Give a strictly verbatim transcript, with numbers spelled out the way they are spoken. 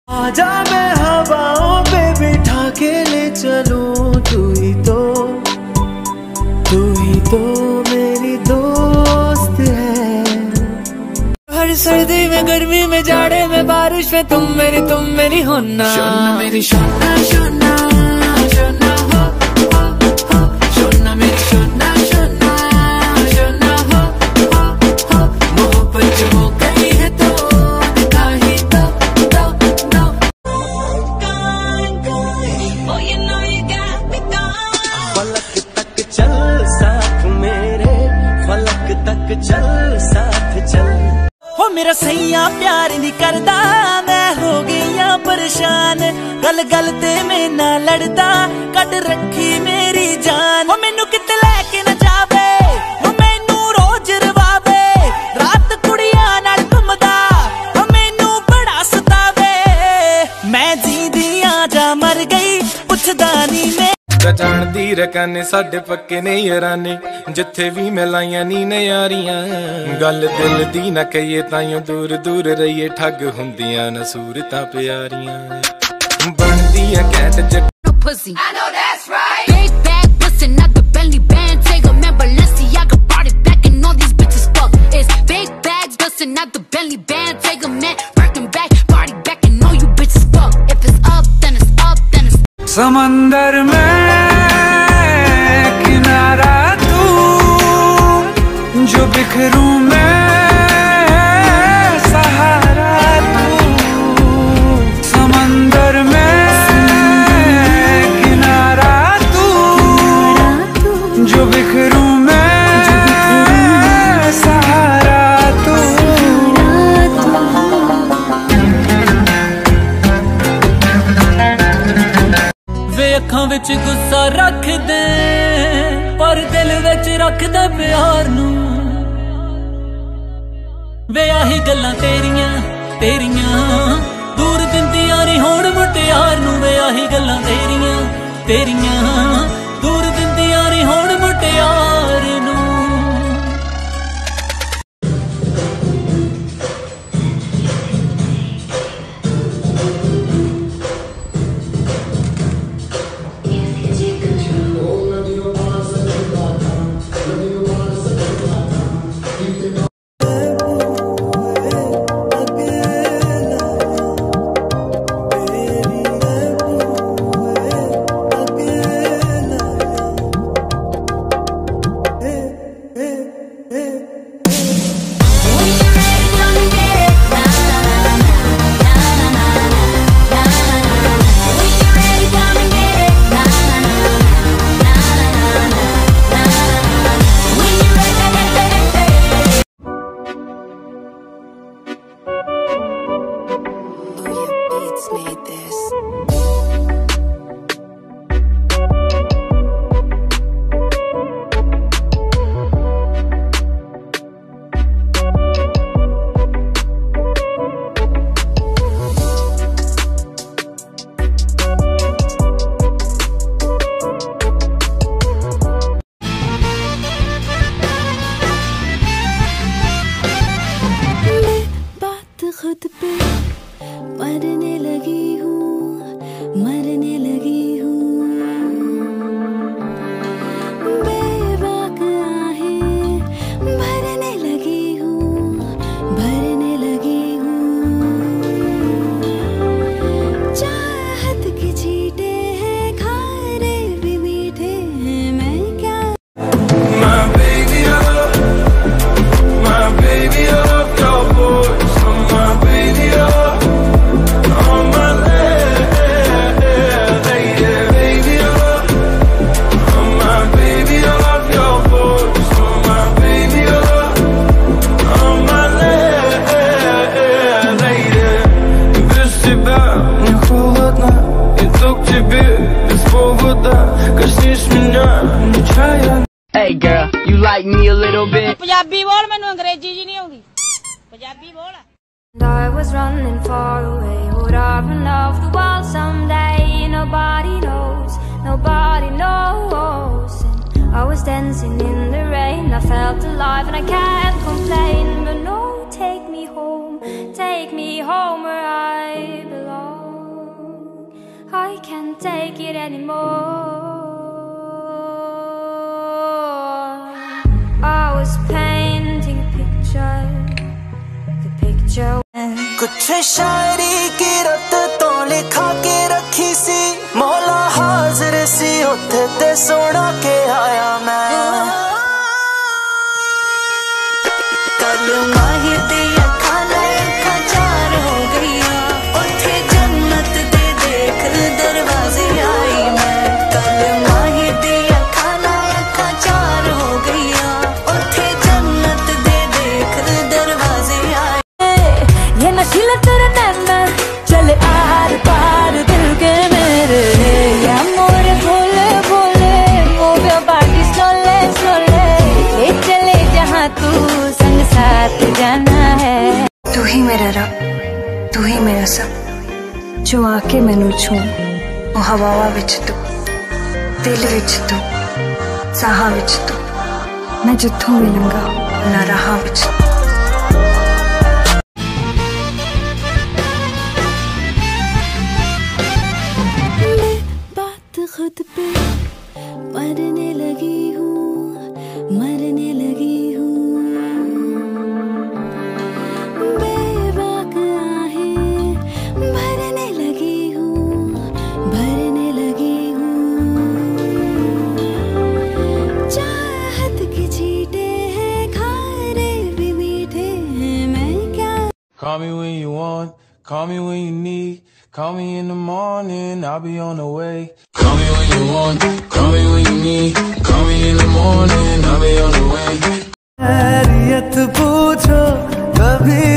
आजा मैं हवाओं पे बिठा के ले चलूं, तू ही तो तू ही तो मेरी दोस्त है। हर सर्दी में गर्मी में जाड़े में बारिश में तुम मेरी तुम मेरी होना, शोना मेरी शोना शोना शोना हो हो हो, शोना मेरी शोना शोना शोना हो हो हो। मोहब्बत जो हो गई है तो दिखा ही दो दो दो। फलक तक चल साथ मेरे, फलक तक चल साथ चल। हो मेरा सैया प्यार नहीं करदा, मैं हो गईया परेशान, गल गल ते मैं ना लड़दा, कट रखी मेरी जान। हो मैनू किते लेके न जावे, हो मैनू रोज रवावे, रात कुड़िया नाल घुमदा, हो मैनू बड़ा सतावे। मैं जींदी आ जा मर गई पुछदा नी मैं। जान दी रकाने साडे पक्के ने याराने, जिथे भी मिलाइया नी ने यारियां, गल दिल दी ना कहिए ताइयों दूर दूर रहिए, ठग हुंदियां न सूरतां प्यारियां, बनदियां कैट जट pussy. I know that's right. Big bag bustin' out the belly band, take a man Balenciaga brought it back and all these bitches fuck. It's big bags bustin' out the belly band, take a man Birkin back, body back and all you bitches fuck. If it's up then it's up then it's समंदर में किनारा तू, जो बिखरूं मैं सहारा तू। समंदर में किनारा तू, जो बिखरूं मैं सहारा तू। वे अखां विच गुस्सा रख दे, पर दिल विच रख दे प्यार नू। वे आही गल्लां तेरियां तेरियां दूर दिंदियां नी होण मुटियार नू। वे आही गल्लां तेरियां तेरियां दूर दिंदियां नी होण मुटियार नू। Made this. बात खुद पे मरने लगी हूँ, मरने लगी हूँ। बेबाक आहें भरने लगी हूँ, भरने लगी हूँ। चाहत के छींटे हैं, खारे भी मीठे हैं, मैं क्या। My baby up, my baby up, your voice, my baby up. Hey girl, you like me a little bit? Punjabi बोल, मैनू अंग्रेजी जी नहीं आउंदी, पंजाबी बोल। I was running far away, would I run off the wall someday? Nobody knows, nobody knows. And I was dancing in the rain, I felt alive and I can't complain. But no, take me home, take me home where I belong. I can't take it anymore. I was painting a picture, the picture. कुछ शायरी की रत तो लिखा के रखी सी, मौला हाजिर सी उथे ते सोना के आया मैं। कल माही दिया खाना अखा चार हो गईया, उथे जन्नत दे देख दरवाजे आई मैं। कल माही दिया खाना अखा चार हो गईया, उथे जन्नत दे देख दरवाजे आई। ये नशीला तेरे नैना चले आर पार दिल के मेरे, या मोरे Bhole Bhole move your body slowly slowly, ले चले जहाँ तू संग साथ जाना है। तू ही मेरा रब, तू ही मेरा सब, जो आके मैनू छू वो हवावा विच तू, दिल विच तू, साहा विच तू, मैं जिथों मिलूंगा ना राह विच। खुद पे मरने लगी हूँ, मरने लगी हूँ, बेबाक आहें भरने लगी हूँ, भरने लगी हूँ। चाहत के छींटे हैं खारे भी मीठे हैं, मैं क्या। Call me when you want, call me when you need, call me in the morning, I'll be on the way. Call me when you want, call me when you need, call me in the morning, I'll be on the way. खैरियत पूछो कभी